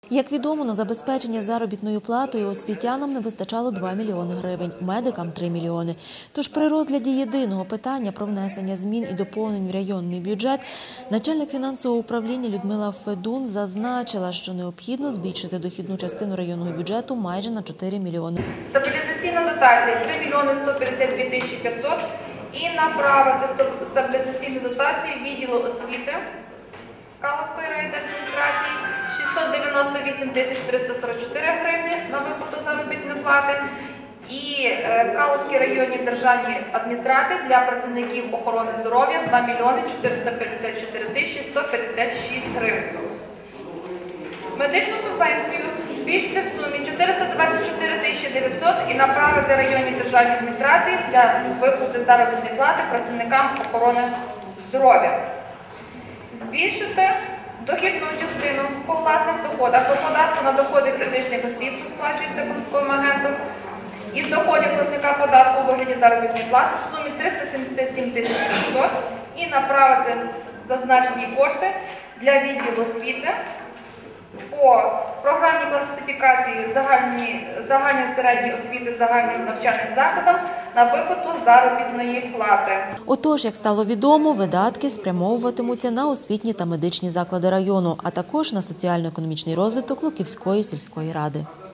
Як відомо, на забезпечення заробітною платою освітянам не вистачало 2 мільйони гривень, медикам – 3 мільйони. Тож при розгляді єдиного питання про внесення змін і доповнень в районний бюджет, начальник фінансового управління Людмила Федун зазначила, що необхідно збільшити дохідну частину районного бюджету майже на 4 мільйони. Стабілізаційна дотація – 3 мільйони 152 тисячі 500 і направити стабілізаційну дотацію відділу освіти Калузької райдержадміністрації 698 тисяч 344 гривні на виплату заробітної плати і Калузькій районній державній адміністрації для працівників охорони здоров'я 2 мільйони 454 тисячі 156 гривень. Медичну субвенцію збільшити в сумі 424 тисячі 900 і направити районній державній адміністрації для виплати заробітної плати працівникам охорони здоров'я. Збільшити дохідну частину по власних доходах по податку на доходи фізичних осіб, що сплачується податковим агентом, із доходів платника податку у вигляді заробітної плати в сумі 377 тисяч 500 і направити зазначені кошти для відділу освіти по програмі класифікації загальної середньої освіти загальним навчальним закладам на виплату заробітної плати. Отож, як стало відомо, видатки спрямовуватимуться на освітні та медичні заклади району, а також на соціально-економічний розвиток Луківської сільської ради.